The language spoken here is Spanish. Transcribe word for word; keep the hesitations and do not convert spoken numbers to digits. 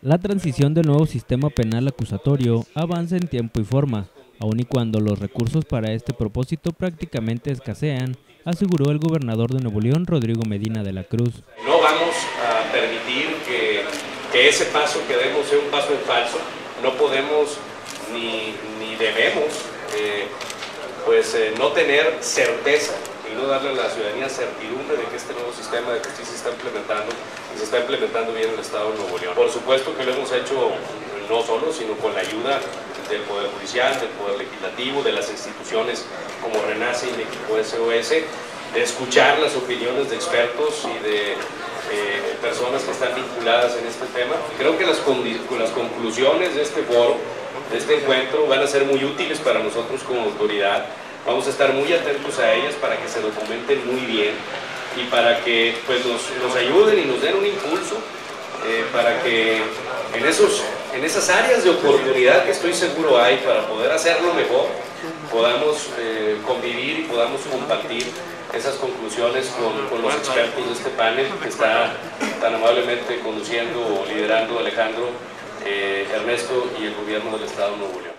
La transición del nuevo sistema penal acusatorio avanza en tiempo y forma, aun y cuando los recursos para este propósito prácticamente escasean, aseguró el gobernador de Nuevo León, Rodrigo Medina de la Cruz. No vamos a permitir que, que ese paso que demos sea un paso en falso. No podemos ni, ni debemos eh, pues, eh, no tener certeza y no darle a la ciudadanía certidumbre de que este nuevo sistema de justicia se está implementando y se está implementando bien en el Estado de Nuevo León. Por supuesto que lo hemos hecho no solo, sino con la ayuda del Poder Judicial, del Poder Legislativo, de las instituciones como Renace y México S O S, de escuchar las opiniones de expertos y de eh, personas que están vinculadas en este tema. Creo que las, las conclusiones de este foro, de este encuentro, van a ser muy útiles para nosotros como autoridad. Vamos a estar muy atentos a ellas para que se documenten muy bien y para que pues, nos, nos ayuden y nos den un impulso eh, para que en, esos, en esas áreas de oportunidad que estoy seguro hay para poder hacerlo mejor, podamos eh, convivir y podamos compartir esas conclusiones con, con los expertos de este panel que está tan amablemente conduciendo o liderando Alejandro, eh, Ernesto y el gobierno del Estado de Nuevo León.